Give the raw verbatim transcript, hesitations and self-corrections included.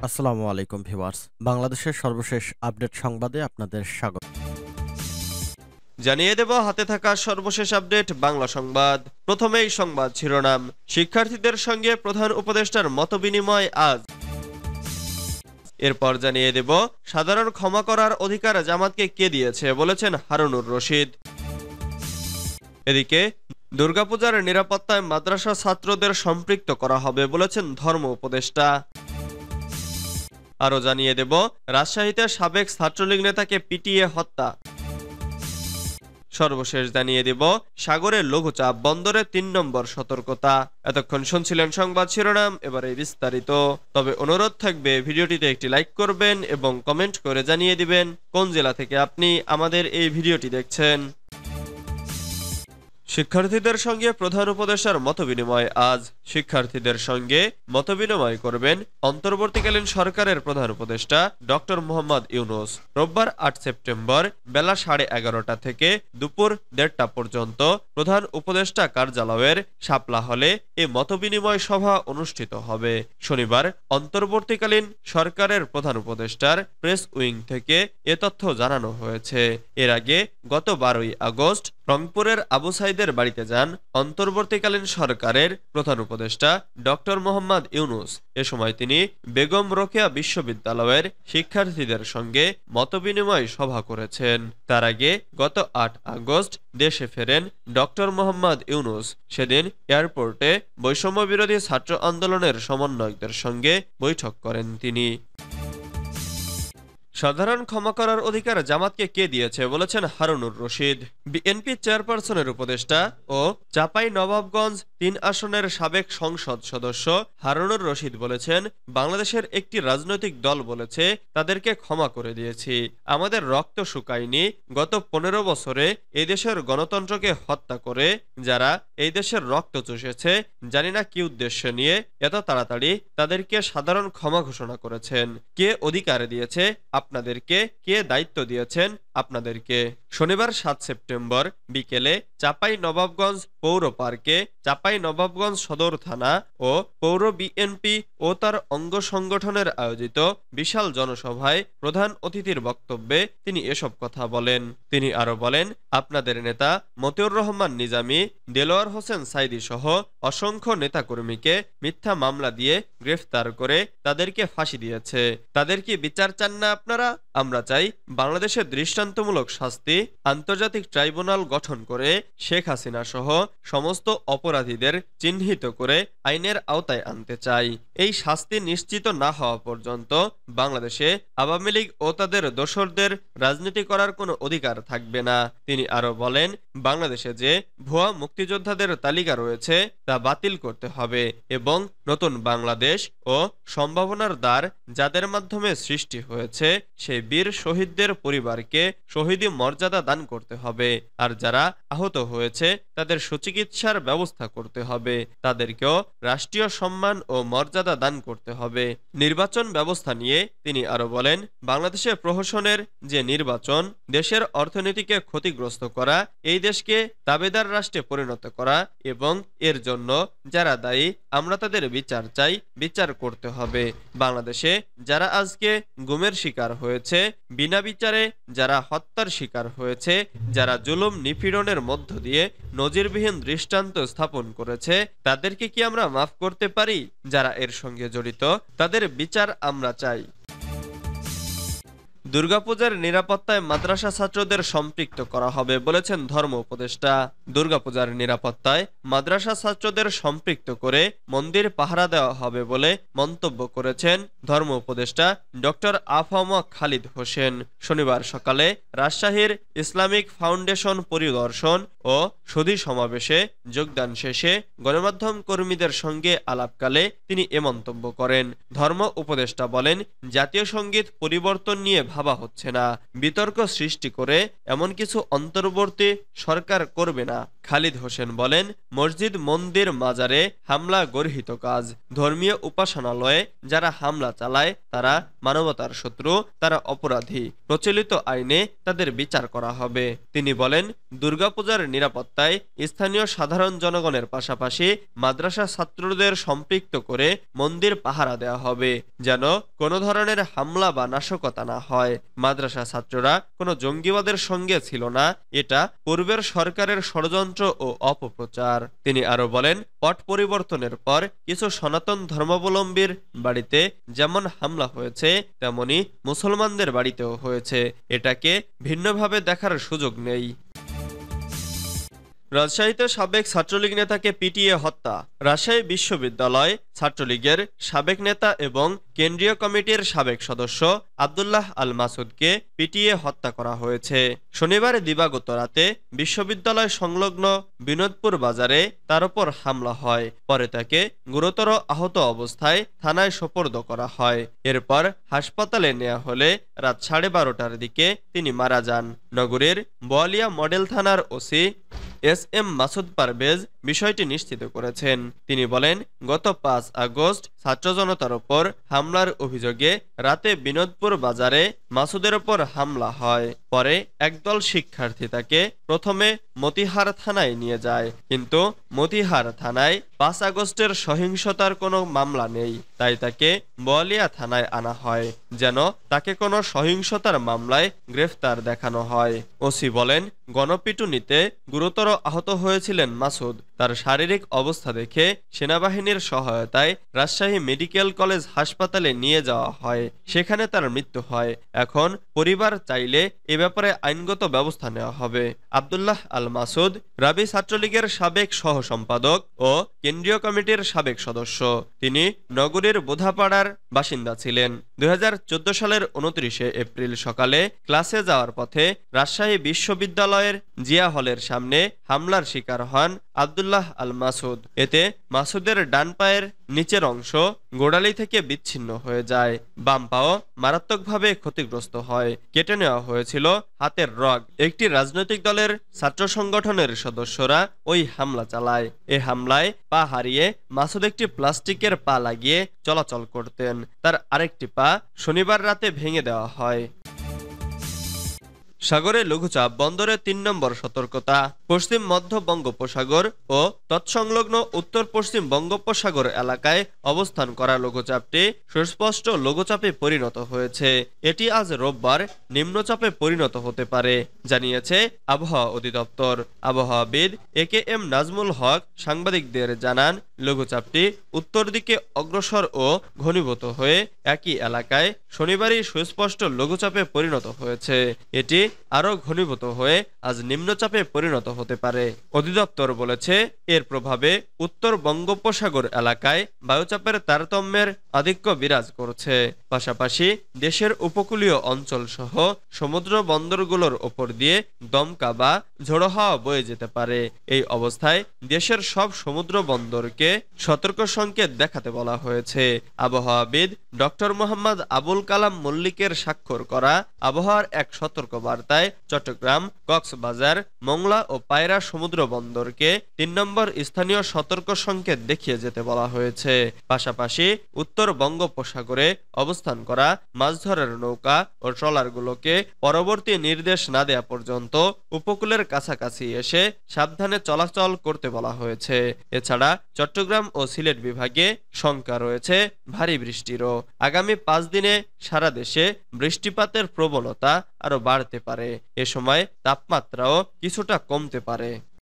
আসসালামু আলাইকুম ভিউয়ার্স, বাংলাদেশের সর্বশেষ আপডেট সংবাদে আপনাদের স্বাগত। জানিয়ে দেব হাতে থাকা সর্বশেষ আপডেট বাংলা সংবাদ। প্রথমেই সংবাদ শিরোনাম। শিক্ষার্থীদের সঙ্গে প্রধান উপদেষ্টার মতবিনিময় আজ। এরপর জানিয়ে দেব সাধারণ ক্ষমা করার অধিকার জামাতকে কে দিয়েছে বলেছেন হারুনুর রশিদ। এদিকে দুর্গাপূজার নিরাপত্তায় মাদ্রাসা ছাত্রদের সম্পৃক্ত করা হবে বলেছেন ধর্ম উপদেষ্টা। আরও জানিয়ে দেব রাজশাহীতে সাবেক ছাত্রলীগ নেতাকে পিটিয়ে হত্যা। সর্বশেষ জানিয়ে দেব সাগরের লঘুচাপ বন্দরে তিন নম্বর সতর্কতা। এতক্ষণ শুনছিলেন সংবাদ শিরোনাম, এবারে বিস্তারিত। তবে অনুরোধ থাকবে ভিডিওটিতে একটি লাইক করবেন এবং কমেন্ট করে জানিয়ে দিবেন কোন জেলা থেকে আপনি আমাদের এই ভিডিওটি দেখছেন। শিক্ষার্থীদের সঙ্গে প্রধান উপদেষ্টার মতবিনিময় আজ। শিক্ষার্থীদের সঙ্গে মতবিনিময় করবেন অন্তর্বর্তীকালীন সরকারের প্রধান উপদেষ্টা ডক্টর মোহাম্মদ ইউনূস। রোববার আট সেপ্টেম্বর বেলা সাড়ে এগারোটা থেকে দুপুর দেড়টা পর্যন্ত প্রধান উপদেষ্টা কার্যালয়ের শাপলা হলে এ মতবিনিময় সভা অনুষ্ঠিত হবে। শনিবার অন্তর্বর্তীকালীন সরকারের প্রধান উপদেষ্টার প্রেস উইং থেকে এ তথ্য জানানো হয়েছে। এর আগে গত বারোই আগস্ট রংপুরের আবু সাইদের বাড়িতে যান অন্তর্বর্তীকালীন সরকারের প্রধান উপদেষ্টা ডক্টর মোহাম্মদ ইউনূস। এ সময় তিনি বেগম রোকেয়া বিশ্ববিদ্যালয়ের শিক্ষার্থীদের সঙ্গে মতবিনিময় সভা করেছেন। তার আগে গত আট আগস্ট দেশে ফেরেন ডক্টর মোহাম্মদ ইউনূস। সেদিন এয়ারপোর্টে বৈষম্য বিরোধী ছাত্র আন্দোলনের সমন্বয়কদের সঙ্গে বৈঠক করেন তিনি। সাধারণ ক্ষমা করার অধিকার জামাতকে কে দিয়েছে বলেছেন হারুনুর রশিদ। বিএনপি চেয়ারপারসনের উপদেষ্টা ও চাঁপাই নবাবগঞ্জ তিন আসনের সাবেক সংসদ সদস্য হারুনুর রশিদ বলেছেন, বাংলাদেশের একটি রাজনৈতিক দল বলেছে তাদেরকে ক্ষমা করে দিয়েছি। আমাদের রক্ত শুকায়নি। গত পনেরো বছরে এই দেশের গণতন্ত্রকে হত্যা করে যারা এই দেশের রক্ত চুষেছে, জানি না কি উদ্দেশ্য নিয়ে এত তাড়াতাড়ি তাদেরকে সাধারণ ক্ষমা ঘোষণা করেছেন। কে অধিকার দিয়েছে আপনাদেরকে? কে দায়িত্ব দিয়েছেন আপনাদেরকে? শনিবার সাত সেপ্টেম্বর বিকেলে চাঁপাই নবাবগঞ্জ পৌর পার্কে চাঁপাই নবাবগঞ্জ সদর থানা ও পৌর বিএনপি ও তার অঙ্গ সংগঠনের আয়োজিত বিশাল জনসভায় প্রধান অতিথির বক্তব্যে তিনি এসব কথা বলেন। তিনি আরো বলেন, আপনাদের নেতা মতিউর রহমান নিজামী, দেলোয়ার হোসেন সাইদী সহ অসংখ্য নেতাকর্মীকে মিথ্যা মামলা দিয়ে গ্রেফতার করে তাদেরকে ফাঁসি দিয়েছে। তাদের কি বিচার চান না আপনারা? আমরা চাই বাংলাদেশের দৃষ্টান্তমূলক শাস্তি, আন্তর্জাতিক ট্রাইব্যুনাল গঠন করে শেখ হাসিনা সহ সমস্ত অপরাধীদের চিহ্নিত করে আইনের আওতায় আনতে চাই। এই শাস্তি নিশ্চিত না হওয়া পর্যন্ত বাংলাদেশে আওয়ামী লীগ ও তাদের দোসরদের রাজনীতি করার কোনো অধিকার থাকবে না। তিনি আরো বলেন, বাংলাদেশে যে ভুয়া মুক্তিযোদ্ধাদের তালিকা রয়েছে তা বাতিল করতে হবে এবং নতুন বাংলাদেশ ও সম্ভাবনার দ্বার যাদের মাধ্যমে সৃষ্টি হয়েছে সেই বীর শহীদদের পরিবারকে শহীদি মর্যাদা দান করতে হবে। আর যারা আহত হয়েছে তাদের সুচিকিৎসার ব্যবস্থা করতে হবে। তাদেরকেও রাষ্ট্রীয় সম্মান ও মর্যাদা দান করতে হবে। নির্বাচন ব্যবস্থা নিয়ে তিনি আরো বলেন, বাংলাদেশে প্রহসনের যে নির্বাচন দেশের অর্থনীতিকে ক্ষতিগ্রস্ত করা, এই দেশকে দাবেদার রাষ্ট্রে পরিণত করা এবং এর জন্য যারা দায়ী আমরা তাদের বিচার চাই, বিচার করতে হবে। বাংলাদেশে যারা আজকে গুমের শিকার হয়েছে, বিনা বিচারে যারা হত্যার শিকার হয়েছে, যারা জুলুম নিপীড়নের মধ্য দিয়ে নজিরবিহীন দৃষ্টান্ত স্থাপন করেছে, তাদেরকে কি আমরা মাফ করতে পারি? যারা এর সঙ্গে জড়িত তাদের বিচার আমরা চাই। দুর্গাপূজার নিরাপত্তায় মাদ্রাসা ছাত্রদের সম্পৃক্ত করা হবে বলেছেন ধর্ম উপদেষ্টা। দুর্গাপূজার নিরাপত্তায় মাদ্রাসা ছাত্রদের সম্পৃক্ত করে মন্দির পাহারা দেওয়া হবে বলে মন্তব্য করেছেন ধর্ম উপদেষ্টা ডক্টর আফম খালিদ হোসেন। শনিবার সকালে রাজশাহীর ইসলামিক ফাউন্ডেশন পরিদর্শন ও সুধী সমাবেশে যোগদান শেষে গণমাধ্যম কর্মীদের সঙ্গে আলাপকালে তিনি এ মন্তব্য করেন। ধর্ম উপদেষ্টা বলেন, জাতীয় সঙ্গীত পরিবর্তন নিয়ে ভাবা হচ্ছে না। বিতর্ক সৃষ্টি করে এমন কিছু অন্তর্বর্তী সরকার করবে না। খালিদ হোসেন বলেন, মসজিদ, মন্দির, মাজারে হামলা গর্হিত কাজ। ধর্মীয় উপাসনালয়ে যারা হামলা চালায় তারা মানবতার শত্রু, তারা অপরাধী। প্রচলিত আইনে তাদের বিচার করা হবে। তিনি বলেন, দুর্গাপূজার নিরাপত্তায় স্থানীয় সাধারণ জনগণের পাশাপাশি মাদ্রাসা ছাত্রদের সম্পৃক্ত করে মন্দির পাহারা দেওয়া হবে, যেন কোনো ধরনের হামলা বা নাশকতা না হয়। মাদ্রাসা ছাত্ররা কোনো জঙ্গিবাদের সঙ্গে ছিল না, এটা পূর্বের সরকারের ষড়যন্ত্র ও অপপ্রচার। তিনি আরো বলেন, পট পরিবর্তনের পর কিছু সনাতন ধর্মাবলম্বীর বাড়িতে যেমন হামলা হয়েছে তেমনি মুসলমানদের বাড়িতেও হয়েছে, এটাকে ভিন্নভাবে দেখার সুযোগ নেই। রাজশাহীতে সাবেক ছাত্রলীগ নেতাকে পিটিয়ে হত্যা। রাজশাহী বিশ্ববিদ্যালয় ছাত্রলীগের সাবেক নেতা এবং কেন্দ্রীয় কমিটির সাবেক সদস্য আব্দুল্লাহ আল মাসুদকে পিটিয়ে হত্যা করা হয়েছে। শনিবার দিবাগত রাতে বিশ্ববিদ্যালয় সংলগ্ন বিনোদপুর বাজারে তার উপর হামলা হয়। পরে তাকে গুরুতর আহত অবস্থায় থানায় সোপর্দ করা হয়। এরপর হাসপাতালে নেওয়া হলে রাত সাড়ে বারোটার দিকে তিনি মারা যান। নগরীর বোয়ালিয়া মডেল থানার OC S M Masud Parvez বিষয়টি নিশ্চিত করেছেন। তিনি বলেন, গত পাঁচ আগস্ট ছাত্র জনতার ওপর হামলার অভিযোগে রাতে বিনোদপুর বাজারে মাসুদের ওপর হামলা হয়। পরে একদল শিক্ষার্থী তাকে প্রথমে মতিহার থানায় নিয়ে যায়, কিন্তু মতিহার থানায় পাঁচ আগস্টের সহিংসতার কোনো মামলা নেই, তাই তাকে বোয়ালিয়া থানায় আনা হয় যেন তাকে কোনো সহিংসতার মামলায় গ্রেফতার দেখানো হয়। ওসি বলেন, গণপিটুনিতে গুরুতর আহত হয়েছিলেন মাসুদ। তার শারীরিক অবস্থা দেখে সেনাবাহিনীর সহায়তায় রাজশাহী মেডিকেল কলেজ হাসপাতালে নিয়ে যাওয়া হয়, সেখানে তার মৃত্যু হয়। এখন পরিবার চাইলে এ ব্যাপারে আইনগত ব্যবস্থা নেওয়া হবে। আব্দুল্লাহ আল মাসুদ রাবি ছাত্রলীগের সাবেক সহ সম্পাদক ও কেন্দ্রীয় কমিটির সাবেক সদস্য। তিনি নগরীর বোধাপাড়ার বাসিন্দা ছিলেন। দুই হাজার চোদ্দ সালের উনত্রিশে এপ্রিল সকালে ক্লাসে যাওয়ার পথে রাজশাহী বিশ্ববিদ্যালয়ের জিয়া হলের সামনে হামলার শিকার হন আব্দুল্লাহ আল মাসুদ। এতে মাসুদের ডান পায়ের নিচের অংশ গোড়ালি থেকে বিচ্ছিন্ন হয়ে যায়, বাম পাও মারাত্মকভাবে ক্ষতিগ্রস্ত হয়। কেটে নেওয়া হয়েছিল হাতের রগ। একটি রাজনৈতিক দলের ছাত্র সংগঠনের সদস্যরা ওই হামলা চালায়। এ হামলায় পা হারিয়ে মাসুদ একটি প্লাস্টিকের পা লাগিয়ে চলাচল করতেন। তার আরেকটি পা শনিবার রাতে ভেঙে দেওয়া হয়। সাগরে লঘুচাপ, বন্দরে তিন নম্বর সতর্কতা। পশ্চিম মধ্য বঙ্গোপসাগর ও তৎসংলগ্ন উত্তর পশ্চিম বঙ্গোপসাগর এলাকায় অবস্থান করা লঘুচাপটি সুস্পষ্ট লঘুচাপে পরিণত হয়েছে। এটি আজ রোববার নিম্নচাপে পরিণত হতে পারে, জানিয়েছে আবহাওয়া অধিদপ্তর। আবহাওয়াবিদ এ কে এম নাজমুল হক সাংবাদিকদের জানান, লঘুচাপটি উত্তর দিকে অগ্রসর ও ঘনীভূত হয়ে একই এলাকায় শনিবারই সুস্পষ্ট লঘুচাপে পরিণত হয়েছে। এটি আরো ঘনীভূত হয়ে আজ নিম্নচাপে পরিণত হতে পারে। অধিদপ্তর বলেছে, এর প্রভাবে উত্তর বঙ্গোপসাগর এলাকায় বায়ুচাপের তারতম্যের আধিক্য বিরাজ করছে। পাশাপাশি দেশের উপকূলীয় অঞ্চল সহ সমুদ্র বন্দরগুলোর ওপর দিয়ে দমকা বা ঝোড়ো হাওয়া বয়ে যেতে পারে। এই অবস্থায় দেশের সব সমুদ্র বন্দরকে সতর্ক সংকেত দেখাতে বলা হয়েছে। আবহাওয়াবিদ ডক্টর মোহাম্মদ আবুল কালাম মল্লিকের স্বাক্ষর করা আবহাওয়ার এক সতর্ক বার্তায় চট্টগ্রাম, কক্সবাজার, মোংলা ও পায়রা সমুদ্র বন্দরকে তিন নম্বর স্থানীয় সতর্ক সংকেত দেখিয়ে যেতে বলা হয়েছে। পাশাপাশি উত্তর বঙ্গোপসাগরে অবস্থান করা মাছ ধরার নৌকা ও ট্রলারগুলোকে পরবর্তী নির্দেশ না দেয়া পর্যন্ত উপকূলের কাছাকাছি এসে সাবধানে চলাচল করতে বলা হয়েছে। এছাড়া চট্টগ্রাম ও সিলেট বিভাগে শঙ্কা রয়েছে ভারী বৃষ্টিরও। আগামী পাঁচ দিনে সারা দেশে বৃষ্টিপাতের প্রবণতা আরো বাড়তে পারে। এ সময় তাপমাত্রাও কিছুটা কমতে পারে।